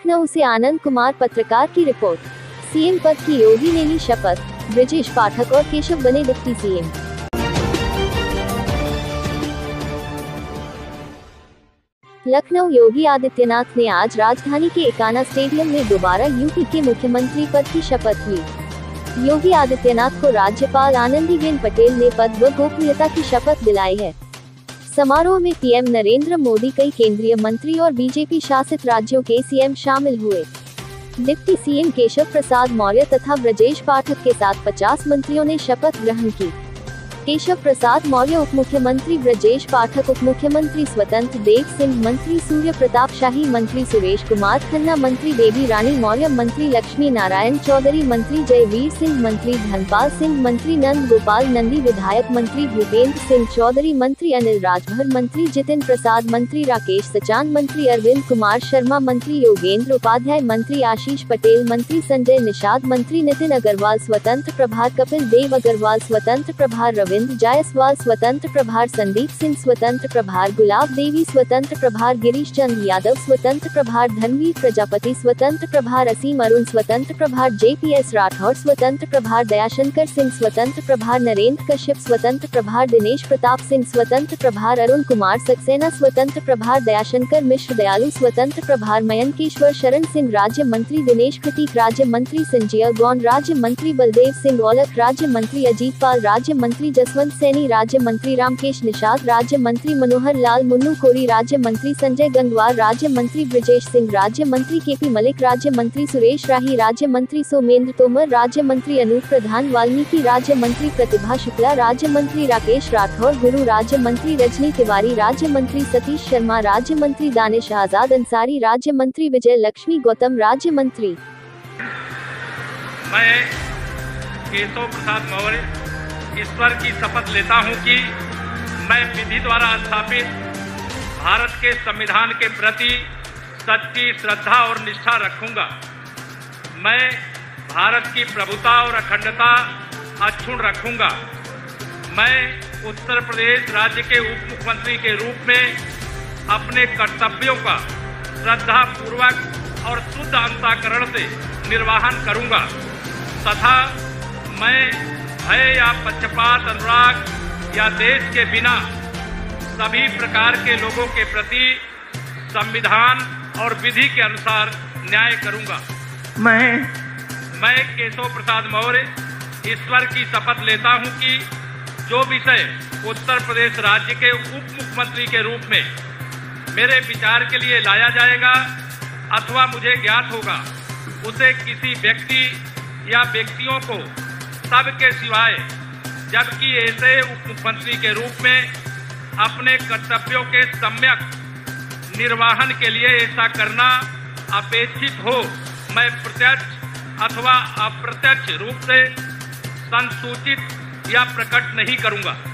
लखनऊ से आनंद कुमार पत्रकार की रिपोर्ट। सीएम पद की योगी ने ली शपथ, ब्रजेश पाठक और केशव बने डिप्टी सीएम। लखनऊ योगी आदित्यनाथ ने आज राजधानी के एकाना स्टेडियम में दोबारा यूपी के मुख्यमंत्री पद की शपथ ली। योगी आदित्यनाथ को राज्यपाल आनंदीबेन पटेल ने पद व गोपनीयता की शपथ दिलाई है। समारोह में पीएम नरेंद्र मोदी, कई केंद्रीय मंत्री और बीजेपी शासित राज्यों के सीएम शामिल हुए। डिप्टी सीएम केशव प्रसाद मौर्य तथा ब्रजेश पाठक के साथ 50 मंत्रियों ने शपथ ग्रहण की। केशव प्रसाद मौर्य उप मुख्यमंत्री, ब्रजेश पाठक उप मुख्यमंत्री, स्वतंत्र देव सिंह मंत्री, सूर्य प्रताप शाही मंत्री, सुरेश कुमार खन्ना मंत्री, बेबी रानी मौर्य मंत्री, लक्ष्मी नारायण चौधरी मंत्री, जयवीर सिंह मंत्री, धनपाल सिंह मंत्री, नंद गोपाल नंदी विधायक मंत्री, भूपेंद्र सिंह चौधरी मंत्री, अनिल राजभर मंत्री, जितिन प्रसाद मंत्री, राकेश सचान मंत्री, अरविंद कुमार शर्मा मंत्री, योगेंद्र उपाध्याय मंत्री, आशीष पटेल मंत्री, संजय निषाद मंत्री, नितिन अग्रवाल स्वतंत्र प्रभार, कपिल देव अग्रवाल स्वतंत्र प्रभार, रविंद्र जायसवाल स्वतंत्र प्रभार, संदीप सिंह स्वतंत्र प्रभार, गुलाब देवी स्वतंत्र प्रभार, गिरीश चंद यादव स्वतंत्र प्रभार, धनवीर प्रजापति स्वतंत्र प्रभार, असीम अरुण स्वतंत्र प्रभार, जेपीएस राठौर स्वतंत्र प्रभार, दयाशंकर सिंह स्वतंत्र प्रभार, नरेंद्र कश्यप स्वतंत्र प्रभार, दिनेश प्रताप सिंह स्वतंत्र प्रभार, अरुण कुमार सक्सेना स्वतंत्र प्रभार, दयाशंकर मिश्र दयालु स्वतंत्र प्रभार, मयंकेश्वर शरण सिंह राज्य मंत्री, दिनेश खटीक राज्य मंत्री, संजय गौन राज्य मंत्री, बलदेव सिंह औलख राज्य मंत्री, अजीत पाल राज्य मंत्री, जसवंत सैनी राज्य मंत्री, रामकेश निषाद राज्य मंत्री, मनोहर लाल मुन्नू कोरी राज्य मंत्री, संजय गंगवार राज्य मंत्री, ब्रजेश सिंह राज्य मंत्री, केपी मलिक राज्य मंत्री, सुरेश राही राज्य मंत्री, सोमेंद्र तोमर राज्य मंत्री, अनूप प्रधान वाल्मीकि राज्य मंत्री, प्रतिभा शुक्ला राज्य मंत्री, राकेश राठौर गुरु राज्य मंत्री, रजनी तिवारी राज्य मंत्री, सतीश शर्मा राज्य मंत्री, दानिश आजाद अंसारी राज्य मंत्री, विजय लक्ष्मी गौतम राज्य मंत्री। मैं केशव प्रसाद मौर्य ईश्वर की शपथ लेता हूं कि मैं विधि द्वारा स्थापित भारत के संविधान के प्रति सच्ची श्रद्धा और निष्ठा रखूंगा। मैं भारत की प्रभुता और अखंडता अक्षुण्ण रखूंगा। मैं उत्तर प्रदेश राज्य के उप मुख्यमंत्री के रूप में अपने कर्तव्यों का श्रद्धा पूर्वक और शुद्ध अंतःकरण से निर्वहन करूंगा तथा मैं भय या पक्षपात, अनुराग या देश के बिना सभी प्रकार के लोगों के प्रति संविधान और विधि के अनुसार न्याय करूंगा। मैं केशव प्रसाद मौर्य ईश्वर की शपथ लेता हूं कि जो विषय उत्तर प्रदेश राज्य के उप मुख्यमंत्री के रूप में मेरे विचार के लिए लाया जाएगा अथवा मुझे ज्ञात होगा, उसे किसी व्यक्ति या व्यक्तियों को सबके सिवाय, जबकि ऐसे उप मुख्यमंत्री के रूप में अपने कर्तव्यों के सम्यक निर्वहन के लिए ऐसा करना अपेक्षित हो, मैं प्रत्यक्ष अथवा अप्रत्यक्ष रूप से संसूचित या प्रकट नहीं करूंगा।